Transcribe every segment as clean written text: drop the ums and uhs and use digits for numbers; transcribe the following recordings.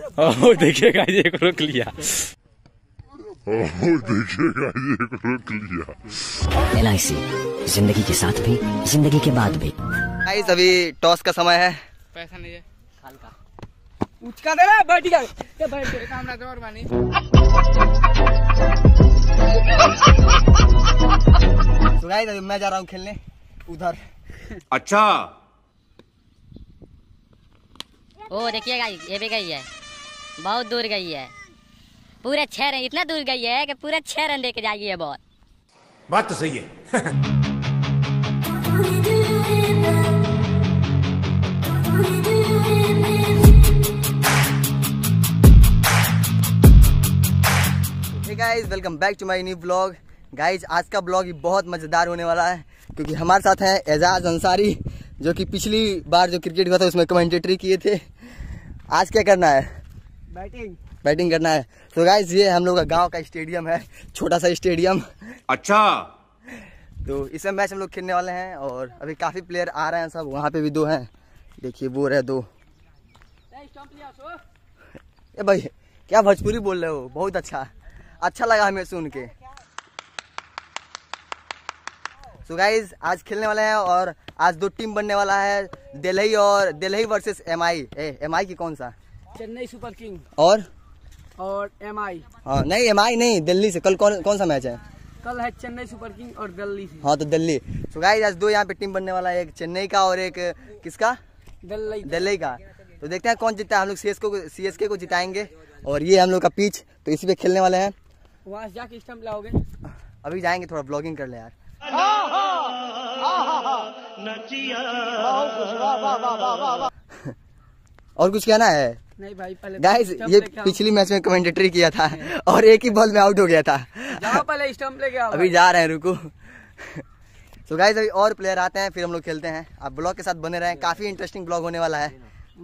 ओह देखिएगा ये रोक लिया। LIC जिंदगी के साथ भी जिंदगी के बाद भी। गाइस अभी टॉस का समय है। पैसा नहीं है हल्का उचका दे रहा बैठ गया ये बैठ गया काम ना और बानी। तो गाइस अभी मैं जा रहा हूँ खेलने उधर। अच्छा ओ देखिएगा ये भी गई है, बहुत दूर गई है, पूरे 6 रन, इतना दूर गई है कि पूरे 6 रन लेके जाएगी ये बॉल। बात तो सही है। Hey guys welcome back to my new blog. Guys आज का ब्लॉग ही बहुत मजेदार होने वाला है क्योंकि हमारे साथ हैं एजाज अंसारी जो कि पिछली बार जो क्रिकेट हुआ था उसमें कमेंटेटरी किए थे। आज क्या करना है? बैटिंग करना है। तो गाइस ये हम लोग का गांव का स्टेडियम है, छोटा सा स्टेडियम। अच्छा तो इसमें मैच हम लोग खेलने वाले हैं और अभी काफी प्लेयर आ रहे हैं सब। वहाँ पे भी 2 हैं, देखिए वो रहे 2। ए भाई क्या भोजपुरी बोल रहे हो? बहुत अच्छा लगा हमें सुन के। सो गाइस आज खेलने वाले हैं और आज 2 टीम बनने वाला है, दिल्ली वर्सेस MI। MI की कौन सा? चेन्नई सुपर किंग और MI। हाँ नहीं MI नहीं, दिल्ली से। कल कौन सा मैच है? कल है चेन्नई सुपर किंग और दिल्ली से। हाँ तो दिल्ली। सो गाइस आज 2 यहाँ पे टीम बनने वाला है, एक चेन्नई का और एक किसका? दिल्ली का। तो देखते हैं कौन जीतता है। हम लोग CSK को जिताएंगे और ये हम लोग का पिच, तो इसी पे खेलने वाले हैं। वहाँ जाके स्टंप लाओगे? अभी जाएंगे, थोड़ा ब्लॉगिंग कर ले यार। और कुछ कहना है? नहीं भाई पहले गाइस ये पिछली मैच में कमेंटेटरी किया था और एक ही बॉल में आउट हो गया था। जाओ पहले स्टंप लेके आओ। अभी जा रहे हैं, रुको। तो गाइस अभी और प्लेयर आते हैं फिर हम लोग खेलते हैं। आप ब्लॉग के साथ बने रहें, काफी इंटरेस्टिंग ब्लॉग होने वाला है।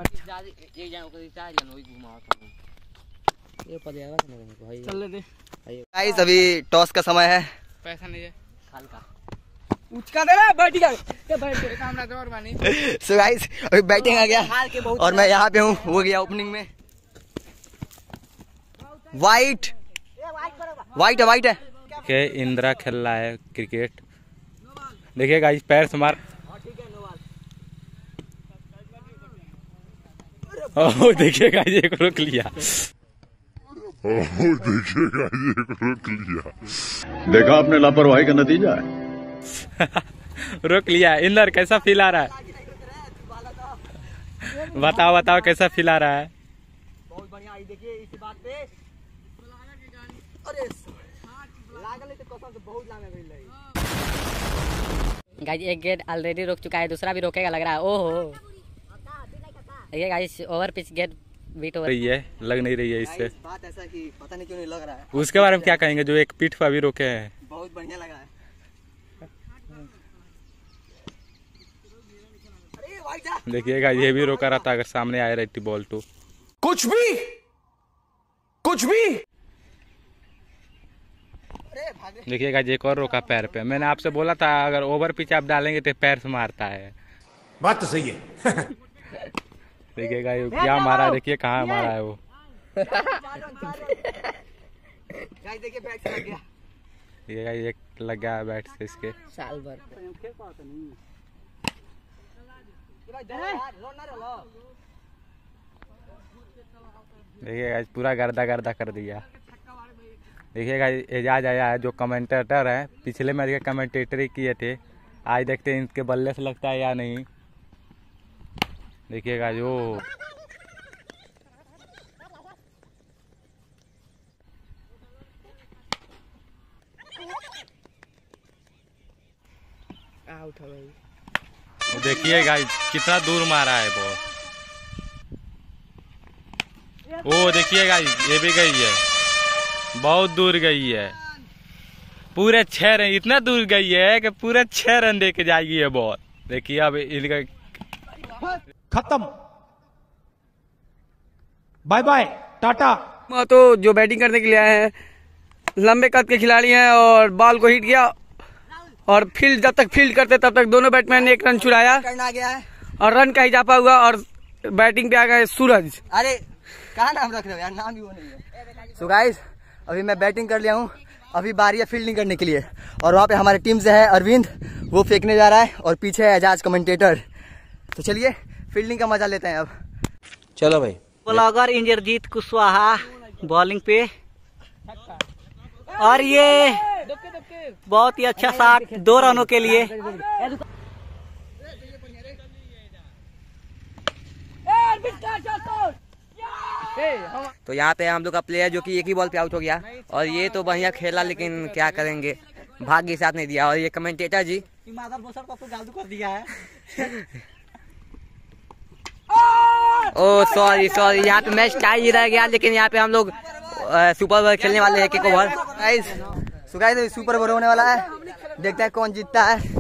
चल दे गाइस अभी टॉस का समय है। पैसा नहीं है हल्का उचका दे रहा बैठ गया ये बैठ गया काम ना और बानी। सो गाइस अभी बैटिंग आ गया और मैं यहाँ पे हूँ, वो गया ओपनिंग में। वाइट है। के इंदिरा खेल रहा है क्रिकेट। देखिएगा इस पैर से मार। ओह देखिएगा ये रोक लिया। देखा आपने लापरवाही का नतीजा है। रोक लिया। इंदर कैसा फील आ रहा है? बताओ कैसा फील आ रहा है? बहुत बढ़िया। देखिए इसी बात पे अरे लागल है तो कसम से बहुत लागे गइल है। गाइस एक गेट ऑलरेडी रोक चुका है, दूसरा भी रोकेगा लग रहा है। ओहो ये guys over pitch get beat हो रही है, लग नहीं रही है इससे। बात ऐसा कि पता नहीं क्यों नहीं लग रहा है। उसके बारे में क्या कहेंगे जो एक पीठ पर अभी रोके हैं? बहुत बढ़िया लगा है। देखिएगा ये भी रोका रहता अगर सामने आए रहती बॉल तो। कुछ भी देखिएगा एक और रोका पैर पे। मैंने आपसे बोला था अगर ओवर पिच आप डालेंगे तो पैर से मारता है। बात तो सही है। देखिएगा ये क्या मारा, देखिए कहाँ मारा है वो। देखिए बैट से लग गया। देखिएगा एक लग गया बैट से इसके। साल भर देखिएगा पूरा गर्दा कर दिया। देखिएगा एजाज आया है जो कमेंटेटर है, पिछले मैच के कमेंटेटरी किए थे। आज देखते हैं इनके बल्ले से लगता है या नहीं। देखिएगा जो आउट है भाई। देखिएगा कितना दूर मारा है बॉल। ओ देखिएगा ये भी गई है, बहुत दूर गई है, पूरे 6 रन। इतना दूर गई है कि पूरे 6 रन दे के जाएगी ये बॉल। देखिए अब इनका खत्म, बाय बाय टाटा। तो जो बैटिंग करने के लिए आए हैं लंबे कद के खिलाड़ी हैं और बॉल को हिट किया और फील्ड जब तक फील्ड करते तब तक दोनों बैट्समैन ने 1 रन चुराया करना गया है और रन का इजाफा हुआ और बैटिंग पे आ गए सूरज। अरे कहाँ नाम रख रहे हो यार, नाम ही वो नहीं है। सो गाइस अभी मैं बैटिंग कर लिया हूँ, अभी बारी है फील्डिंग करने के लिए। और वहाँ पे हमारे टीम से है अरविंद, वो फेंकने जा रहा है और पीछे है एजाज कमेंटेटर। तो चलिए फील्डिंग का मजा लेते हैं अब। चलो भाई। ब्लॉगर इंद्रजीत कुशवाहा बॉलिंग पे, और ये बहुत ही अच्छा शॉट 2 रनों के लिए। तो यहाँ पे हम लोग का प्लेयर जो कि एक ही बॉल पे आउट हो गया, और ये तो बढ़िया खेला लेकिन क्या करेंगे, भाग्य साथ नहीं दिया। और ये कमेंटेटर जी दिया है। ओ सॉरी यहाँ पे मैच टाई रह गया, लेकिन यहाँ पे हम लोग सुपर ओवर खेलने वाले हैं, एक over. Guys so guys super over होने वाला है, देखते हैं कौन जीतता है।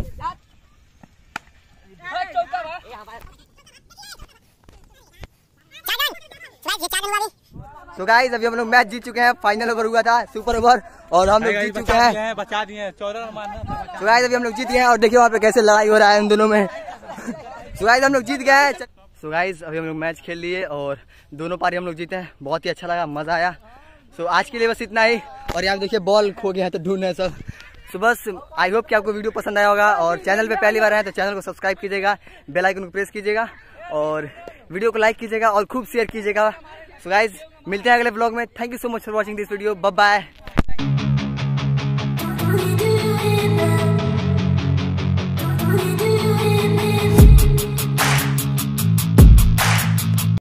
तो गाइस अभी हम लोग मैच जीत चुके हैं, फाइनल ओवर हुआ था सुपर ओवर और हम लोग जीत चुके हैं, बचा दिए 14 रन मारना। तो गाइस अभी हम लोग जीत गए हैं और देखिए वहाँ पे कैसे लड़ाई हो रहा है इन दोनों में। तो गाइस हम लोग जीत गए हैं। तो गाइस अभी हम लोग मैच खेल लिए और दोनों पारी हम लोग जीते हैं, बहुत ही अच्छा लगा, मजा आया। सो आज के लिए बस इतना ही। और यहाँ देखिए बॉल खो गया है तो ढूंढ रहे हैं सब। सो बस आई होप कि आपको वीडियो पसंद आया होगा, और चैनल पे पहली बार आए तो चैनल को सब्सक्राइब कीजिएगा, बेल आइकन को प्रेस कीजिएगा और वीडियो को लाइक कीजिएगा और खूब शेयर कीजिएगा। सो गाइस मिलते हैं अगले ब्लॉग में। Thank you so much for watching this video. Bye bye. We do it.